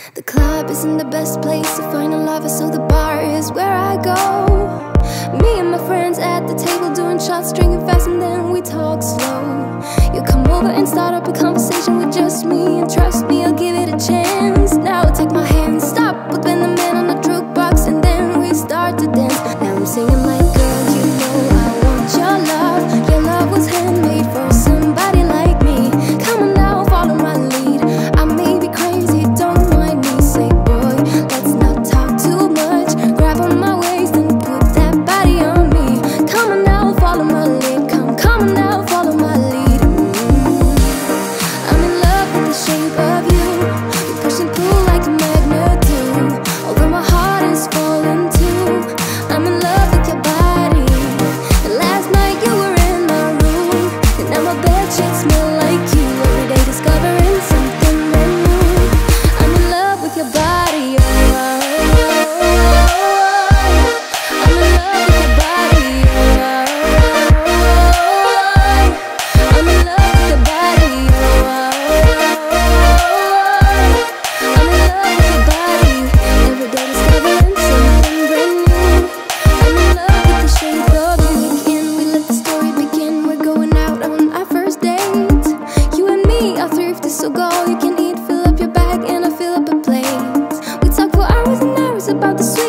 The club isn't the best place to find a lover, so the bar is where I go. Me and my friends at the table doing shots, drinking fast, and then we talk slow. You come over and start up a conversation with just me, and trust me, I'll give it a chance. Now take my hand, stop, put in the man on the jukebox, and then we start to dance. Now I'm singing like, girl, you know I want your love. Your love was handmade for somebody like me. Come on now, follow my lead. I may be crazy, don't mind me. Say, boy, let's not talk too much. Grab on my waist and put that body on me. Come on now, follow my lead. Come on now, follow my lead. I'm in love with the shape of you. You push and pull like a magnet do. Although my heart is falling too. I'm in love with your body. And last night you were in my room, and now my bed sheets smell like you. Every day discovering something brand new. I'm in love with your body. I'm in love with your body. I'm in love with your body. I'm in love with your body. Every day discovering something brand new. I'm in love with the shape of the weekend. We let the story begin. We're going out on our first date. You and me are thrifty, so go you can eat. Fill up your bag and I fill up a plate. We talk for hours and hours about the sweet